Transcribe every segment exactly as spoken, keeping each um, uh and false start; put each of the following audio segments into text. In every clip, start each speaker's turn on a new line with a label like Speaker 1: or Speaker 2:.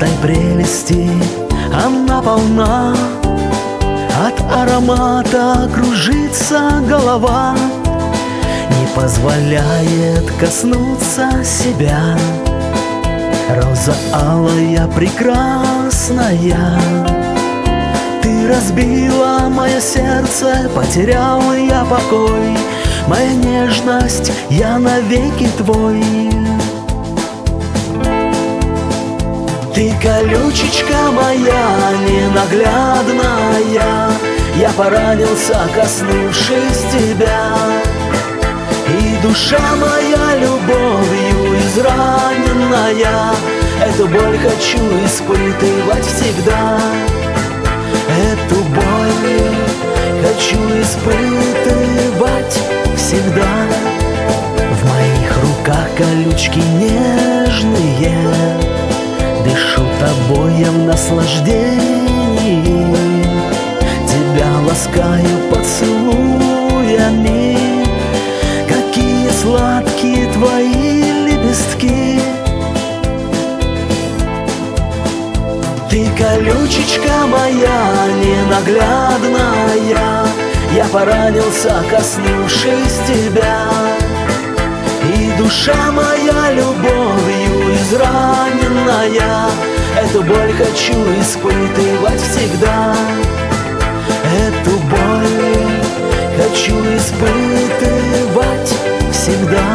Speaker 1: этой прелести она полна. От аромата кружится голова, не позволяет коснуться себя. Роза алая прекрасная, ты разбила мое сердце, потерял я покой. Моя нежность, я навеки твой. Ты колючечка моя ненаглядная, я поранился, коснувшись тебя. И душа моя любовью израненная, эту боль хочу испытывать всегда. Эту боль хочу испытывать всегда. В моих руках колючки нежные, дышу тобой в наслаждении. Тебя ласкаю поцелуями, какие сладкие твои лепестки. Ты колючечка моя ненаглядная, я поранился, коснувшись тебя. И душа моя любовью израненная, эту боль хочу испытывать всегда. Эту боль хочу испытывать всегда.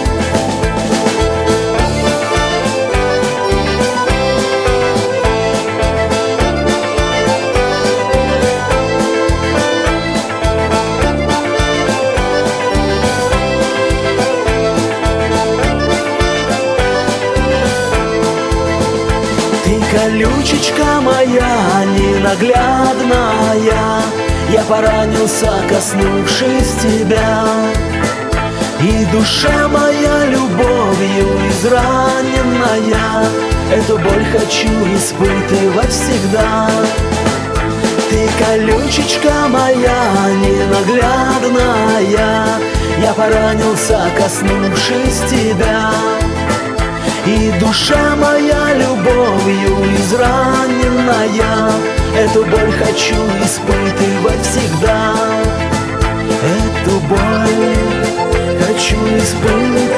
Speaker 1: Колючечка моя ненаглядная, я поранился, коснувшись тебя. И душа моя любовью израненная, эту боль хочу испытывать всегда. Ты колючечка моя ненаглядная, я поранился, коснувшись тебя. И душа моя любовью израненная, эту боль хочу испытывать всегда. Эту боль хочу испытывать